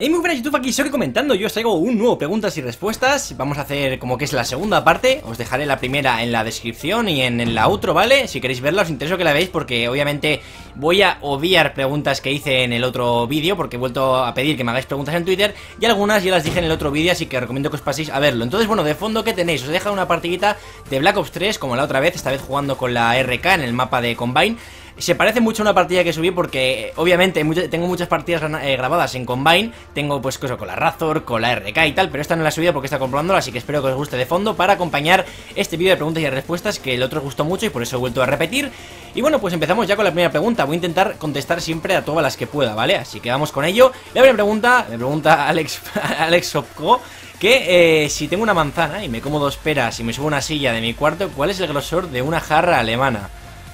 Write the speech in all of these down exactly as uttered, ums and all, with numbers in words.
Hey, muy buenas YouTube, aquí Sori comentando. Yo os traigo un nuevo preguntas y respuestas. Vamos a hacer como que es la segunda parte. Os dejaré la primera en la descripción y en, en la outro, ¿vale? Si queréis verla os intereso que la veáis, porque obviamente voy a obviar preguntas que hice en el otro vídeo, porque he vuelto a pedir que me hagáis preguntas en Twitter, y algunas ya las dije en el otro vídeo, así que recomiendo que os paséis a verlo. Entonces, bueno, de fondo, ¿qué tenéis? Os he dejado una partidita de Black Ops tres, como la otra vez, esta vez jugando con la R K en el mapa de Combine. Se parece mucho a una partida que subí porque obviamente tengo muchas partidas eh, grabadas en Combine. Tengo pues cosas con la Razor, con la R K y tal, pero esta no la he subido porque está comprobándola, así que espero que os guste de fondo para acompañar este vídeo de preguntas y respuestas, que el otro os gustó mucho y por eso he vuelto a repetir. Y bueno, pues empezamos ya con la primera pregunta. Voy a intentar contestar siempre a todas las que pueda, ¿vale? Así que vamos con ello. La primera pregunta, me pregunta Alex, Alex Sopko, que eh, si tengo una manzana y me como dos peras y me subo a una silla de mi cuarto, ¿cuál es el grosor de una jarra alemana?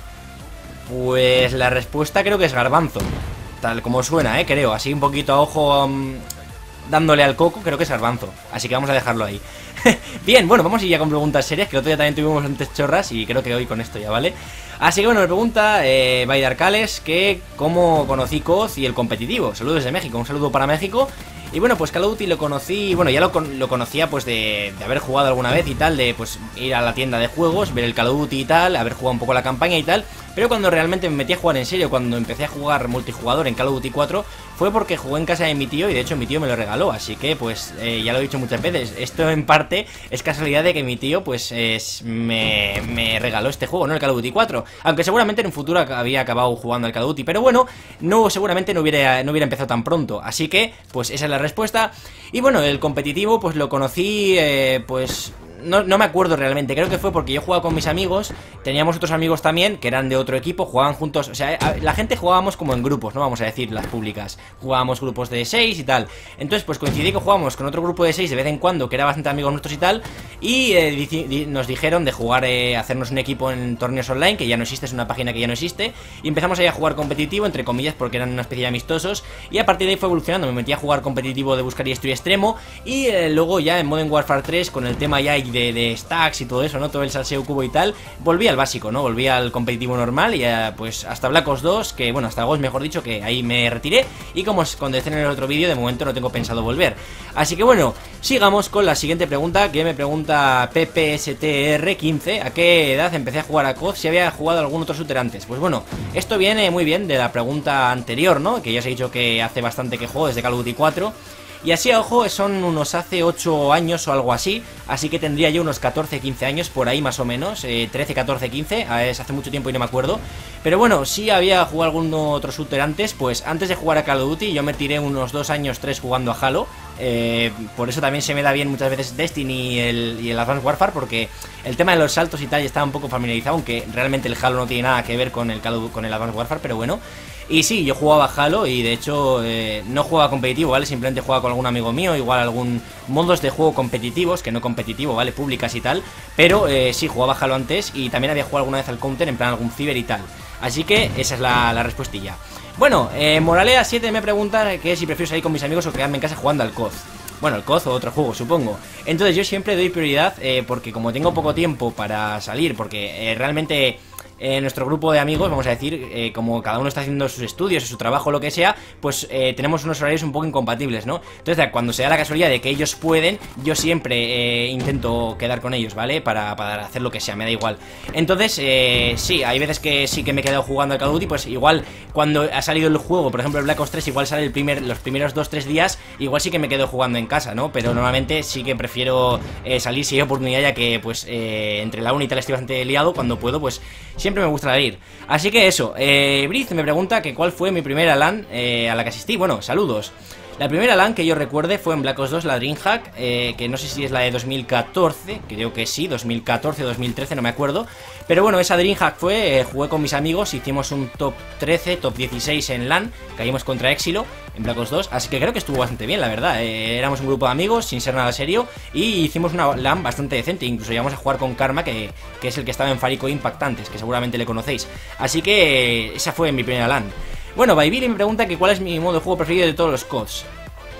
Pues la respuesta creo que es garbanzo, tal como suena, eh, creo, así un poquito a ojo um, dándole al coco, creo que es garbanzo. Así que vamos a dejarlo ahí. Bien, bueno, vamos a ir ya con preguntas serias, que el otro día también tuvimos antes chorras y creo que hoy con esto ya, ¿vale? Así que bueno, me pregunta eh, Baidar Cales que cómo conocí C O D y el competitivo. Saludos desde México, un saludo para México. Y bueno, pues Call of Duty lo conocí, bueno, ya lo, lo conocía pues de, de haber jugado alguna vez y tal, de pues ir a la tienda de juegos, ver el Call of Duty y tal, haber jugado un poco la campaña y tal. Pero cuando realmente me metí a jugar en serio, cuando empecé a jugar multijugador en Call of Duty cuatro, fue porque jugué en casa de mi tío y de hecho mi tío me lo regaló. Así que pues eh, ya lo he dicho muchas veces, esto en parte es casualidad de que mi tío pues es, me, me regaló este juego, ¿no? El Call of Duty cuatro. Aunque seguramente en un futuro había acabado jugando al Call of Duty, pero bueno, no, seguramente no hubiera, no hubiera empezado tan pronto. Así que pues esa es la respuesta. Y bueno, el competitivo pues lo conocí eh, pues... No, no me acuerdo realmente, creo que fue porque yo jugaba con mis amigos, teníamos otros amigos también que eran de otro equipo, jugaban juntos, o sea, la gente jugábamos como en grupos, no vamos a decir las públicas, jugábamos grupos de seis y tal. Entonces pues coincidí que jugábamos con otro grupo de seis de vez en cuando, que era bastante amigos nuestros y tal, y eh, nos dijeron de jugar, eh, hacernos un equipo en torneos online, que ya no existe, es una página que ya no existe, y empezamos ahí a jugar competitivo, entre comillas, porque eran una especie de amistosos, y a partir de ahí fue evolucionando, me metí a jugar competitivo de buscar y estoy extremo, y eh, luego ya en Modern Warfare tres, con el tema ya De, de stacks y todo eso, ¿no? Todo el salseo cubo y tal, volví al básico, ¿no? Volví al competitivo normal y a, pues hasta Black Ops dos, que bueno, hasta Ghost mejor dicho, que ahí me retiré. Y como os contesté en el otro vídeo, de momento no tengo pensado volver. Así que bueno, sigamos con la siguiente pregunta, que me pregunta P P S T R quince. ¿A qué edad empecé a jugar a C O D? Si había jugado algún otro shooter antes. Pues bueno, esto viene muy bien de la pregunta anterior, ¿no? Que ya os he dicho que hace bastante que juego, desde Call of Duty cuatro. Y así a ojo son unos hace ocho años o algo así, así que tendría yo unos catorce, quince años por ahí más o menos, eh, trece, catorce, quince, es hace mucho tiempo y no me acuerdo. Pero bueno, si había jugado algún otro shooter antes, pues antes de jugar a Call of Duty yo me tiré unos dos años, tres jugando a Halo. Eh, por eso también se me da bien muchas veces Destiny y el, y el Advanced Warfare, porque el tema de los saltos y tal ya estaba un poco familiarizado, aunque realmente el Halo no tiene nada que ver con el, Call of, con el Advanced Warfare, pero bueno. Y sí, yo jugaba a Halo y de hecho eh, no jugaba competitivo, ¿vale? Simplemente jugaba con algún amigo mío, igual algún modos de juego competitivos, que no competitivo, ¿vale? Públicas y tal. Pero eh, sí, jugaba a Halo antes y también había jugado alguna vez al Counter, en plan algún Ciber y tal. Así que esa es la, la respuestilla. Bueno, eh, Moralea siete me pregunta que si prefiero salir con mis amigos o quedarme en casa jugando al C O D. Bueno, el C O D o otro juego, supongo. Entonces yo siempre doy prioridad, eh, porque como tengo poco tiempo para salir, porque eh, realmente... En nuestro grupo de amigos, vamos a decir, eh, como cada uno está haciendo sus estudios, su trabajo, lo que sea, pues eh, tenemos unos horarios un poco incompatibles, ¿no? Entonces, cuando se da la casualidad de que ellos pueden, yo siempre eh, intento quedar con ellos, ¿vale? Para, para hacer lo que sea, me da igual. Entonces, eh, sí, hay veces que sí que me he quedado jugando al Call of Duty, pues igual cuando ha salido el juego, por ejemplo el Black Ops tres, igual sale el primer, los primeros dos tres días, igual sí que me quedo jugando en casa, ¿no? Pero normalmente sí que prefiero eh, salir si hay oportunidad, ya que pues eh, entre la uni y tal estoy bastante liado, cuando puedo, pues... Siempre me gusta ir. Así que eso, eh, Briz me pregunta que cuál fue mi primera LAN eh, a la que asistí. Bueno, saludos. La primera LAN que yo recuerde fue en Black Ops dos, la DreamHack, eh, que no sé si es la de dos mil catorce, creo que sí, dos mil catorce o dos mil trece, no me acuerdo. Pero bueno, esa DreamHack fue, eh, jugué con mis amigos, hicimos un top trece, top dieciséis en LAN, caímos contra Exilo en Black Ops dos, así que creo que estuvo bastante bien, la verdad. eh, Éramos un grupo de amigos, sin ser nada serio, y hicimos una LAN bastante decente, incluso llegamos a jugar con Karma, que, que es el que estaba en Farico Impactantes, que seguramente le conocéis. Así que eh, esa fue mi primera LAN. Bueno, Baibili me pregunta que cuál es mi modo de juego preferido de todos los C O Ds.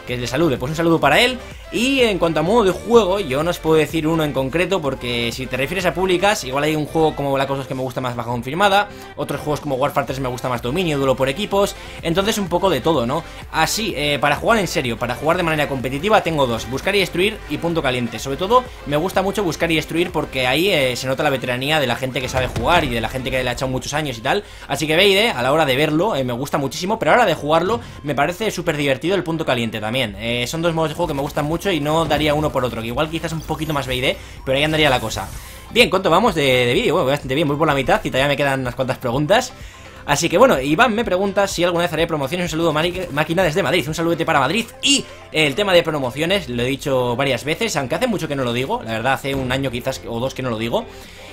que le salude. Pues un saludo para él. Y en cuanto a modo de juego, yo no os puedo decir uno en concreto, porque si te refieres a públicas, igual hay un juego como Black Ops dos que me gusta más baja confirmada, otros juegos como Warfare tres me gusta más dominio, duelo por equipos, entonces un poco de todo, ¿no? Así, eh, para jugar en serio, para jugar de manera competitiva tengo dos, buscar y destruir y punto caliente. Sobre todo me gusta mucho buscar y destruir porque ahí eh, se nota la veteranía de la gente que sabe jugar y de la gente que le ha echado muchos años y tal. Así que Beide, a la hora de verlo, eh, me gusta muchísimo, pero a la hora de jugarlo me parece súper divertido el punto caliente también. eh, Son dos modos de juego que me gustan mucho y no daría uno por otro, que igual quizás un poquito más Beide, pero ahí andaría la cosa. Bien, ¿cuánto vamos de, de vídeo? Bueno, bastante bien, voy por la mitad y todavía me quedan unas cuantas preguntas. Así que bueno, Iván me pregunta si alguna vez haré promociones. Un saludo, máquina, desde Madrid. Un saludete para Madrid. Y el tema de promociones, lo he dicho varias veces, aunque hace mucho que no lo digo. La verdad, hace un año quizás o dos que no lo digo.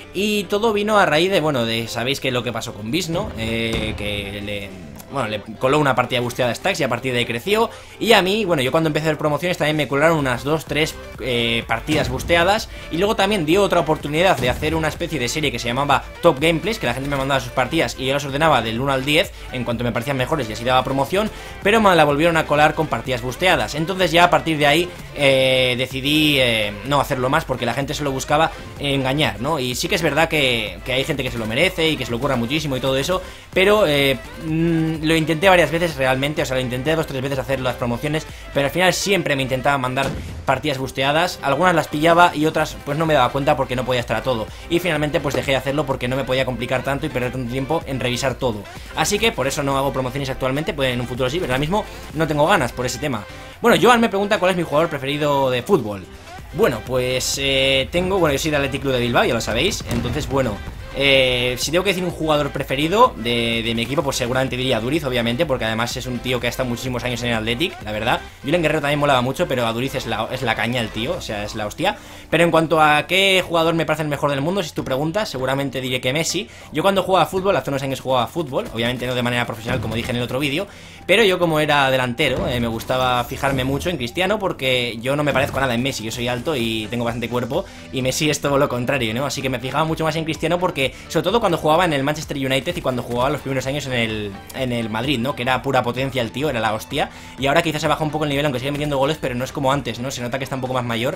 Y todo vino a raíz de, bueno, de sabéis que lo que pasó con Visno, eh, que le... bueno, le coló una partida busteada a Stacks y a partir de ahí creció. Y a mí, bueno, yo cuando empecé a hacer promociones también me colaron unas dos, tres eh, partidas busteadas. Y luego también dio otra oportunidad de hacer una especie de serie que se llamaba Top Gameplays, que la gente me mandaba sus partidas y yo las ordenaba del uno al diez en cuanto me parecían mejores y así daba promoción. Pero me la volvieron a colar con partidas busteadas. Entonces ya a partir de ahí eh, decidí eh, no hacerlo más porque la gente solo buscaba engañar, ¿no? Y sí que es verdad que, que hay gente que se lo merece y que se lo ocurra muchísimo y todo eso, pero eh, mmm, lo intenté varias veces realmente, o sea, lo intenté dos o tres veces hacer las promociones, pero al final siempre me intentaba mandar partidas busteadas, algunas las pillaba y otras pues no me daba cuenta porque no podía estar a todo, y finalmente pues dejé de hacerlo porque no me podía complicar tanto y perder tanto tiempo en revisar todo, así que por eso no hago promociones actualmente, pues en un futuro sí, pero ahora mismo no tengo ganas por ese tema. Bueno, Joan me pregunta cuál es mi jugador preferido de fútbol. Bueno, pues eh, tengo, bueno, yo soy del Athletic Club de Bilbao, ya lo sabéis, entonces bueno, eh, si tengo que decir un jugador preferido de, de mi equipo, pues seguramente diría Duriz, obviamente, porque además es un tío que ha estado muchísimos años en el Athletic, la verdad. Julen Guerrero también molaba mucho, pero a Duriz es la, es la caña el tío, o sea, es la hostia. Pero en cuanto a qué jugador me parece el mejor del mundo, si tú preguntas, seguramente diré que Messi. Yo cuando jugaba a fútbol, hace unos años jugaba a fútbol, obviamente no de manera profesional como dije en el otro vídeo, pero yo como era delantero, eh, me gustaba fijarme mucho en Cristiano porque yo no me parezco nada en Messi, yo soy alto y tengo bastante cuerpo, y Messi es todo lo contrario, ¿no? Así que me fijaba mucho más en Cristiano porque, sobre todo cuando jugaba en el Manchester United y cuando jugaba los primeros años en el, en el Madrid, ¿no? Que era pura potencia el tío, era la hostia, y ahora quizás se baja un poco el nivel, aunque sigue metiendo goles, pero no es como antes, ¿no? Se nota que está un poco más mayor,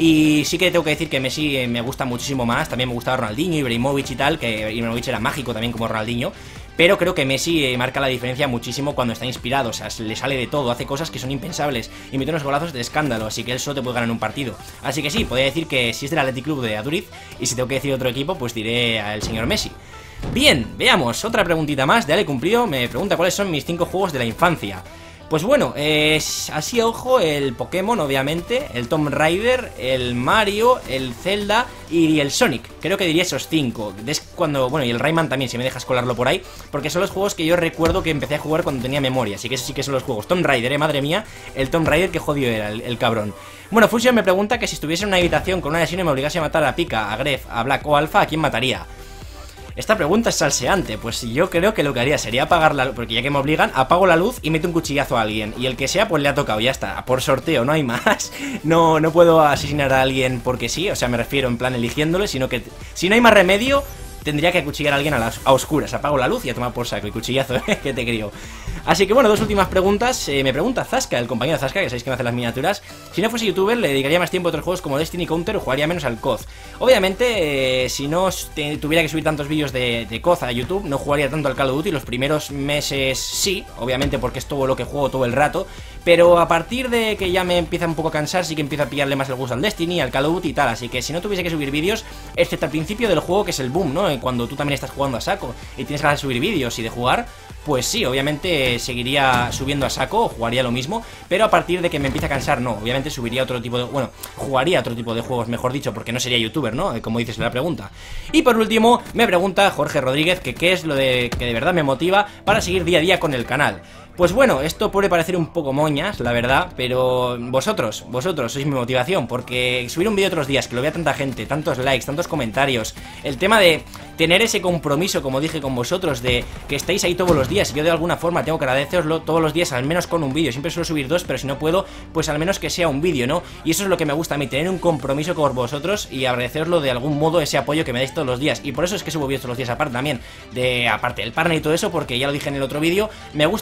y sí que tengo que decir que Messi eh, me gusta muchísimo más, también me gustaba Ronaldinho, Ibrahimovic y tal, que Ibrahimovic era mágico también como Ronaldinho. Pero creo que Messi eh, marca la diferencia muchísimo cuando está inspirado, o sea, le sale de todo, hace cosas que son impensables y mete unos golazos de escándalo, así que él solo te puede ganar un partido. Así que sí, podría decir que si es del Athletic Club de Aduriz, y si tengo que decir otro equipo, pues diré al señor Messi. Bien, veamos, otra preguntita más de Ale Cumplido, me pregunta cuáles son mis cinco juegos de la infancia. Pues bueno, eh, así a ojo, el Pokémon, obviamente, el Tomb Raider, el Mario, el Zelda y el Sonic. Creo que diría esos cinco. Es cuando, bueno, y el Rayman también, si me dejas colarlo por ahí, porque son los juegos que yo recuerdo que empecé a jugar cuando tenía memoria. Así que esos sí que son los juegos. Tomb Raider, eh, madre mía, el Tomb Raider que jodido era, el, el cabrón. Bueno, Fusion me pregunta que si estuviese en una habitación con una lesión y me obligase a matar a Pika, a Gref, a Black o a Alpha, ¿a quién mataría? Esta pregunta es salseante, pues yo creo que lo que haría sería apagar la luz, porque ya que me obligan, apago la luz y meto un cuchillazo a alguien, y el que sea pues le ha tocado, ya está, por sorteo, no hay más. No, no puedo asesinar a alguien porque sí, o sea, me refiero en plan eligiéndole, sino que si no hay más remedio, tendría que acuchillar a alguien a, las, a oscuras, apago la luz y a tomar por saco, y cuchillazo, que te crío. Así que bueno, dos últimas preguntas. eh, Me pregunta Zasca, el compañero de Zasca, que sabéis que me hace las miniaturas, si no fuese youtuber le dedicaría más tiempo a otros juegos como Destiny, Counter, o jugaría menos al C O D. Obviamente, eh, si no te, tuviera que subir tantos vídeos de, de C O D a YouTube, no jugaría tanto al Call of Duty. Los primeros meses sí, obviamente porque es todo lo que juego todo el rato, pero a partir de que ya me empieza un poco a cansar, sí que empiezo a pillarle más el gusto al Destiny, al Call of Duty y tal. Así que si no tuviese que subir vídeos, excepto al principio del juego, que es el boom, ¿no? Cuando tú también estás jugando a saco y tienes ganas de subir vídeos y de jugar, pues sí, obviamente seguiría subiendo a saco, o jugaría lo mismo, pero a partir de que me empiece a cansar, no, obviamente subiría otro tipo de, bueno, jugaría otro tipo de juegos, mejor dicho, porque no sería youtuber, ¿no? Como dices en la pregunta. Y por último, me pregunta Jorge Rodríguez que qué es lo de que de verdad me motiva para seguir día a día con el canal. Pues bueno, esto puede parecer un poco moñas, la verdad, pero vosotros, vosotros sois mi motivación, porque subir un vídeo otros días, que lo vea tanta gente, tantos likes, tantos comentarios, el tema de tener ese compromiso, como dije con vosotros, de que estáis ahí todos los días, y yo de alguna forma tengo que agradeceroslo todos los días, al menos con un vídeo. Siempre suelo subir dos, pero si no puedo, pues al menos que sea un vídeo, ¿no? Y eso es lo que me gusta a mí, tener un compromiso con vosotros y agradeceroslo de algún modo, ese apoyo que me dais todos los días. Y por eso es que subo vídeos todos los días, aparte también de, aparte del partner y todo eso, porque ya lo dije en el otro vídeo, me gusta comprometerme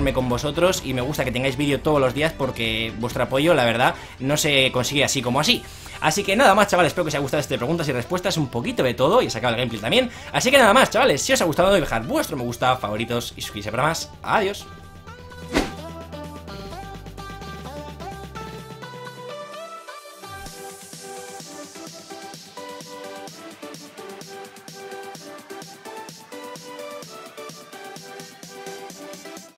enorme con vosotros y me gusta que tengáis vídeo todos los días porque vuestro apoyo, la verdad, no se consigue así como así. Así que nada más, chavales, espero que os haya gustado este preguntas y respuestas, un poquito de todo, y os acaba el gameplay también. Así que nada más, chavales, si os ha gustado, dejad vuestro me gusta, favoritos y suscribirse para más. Adiós.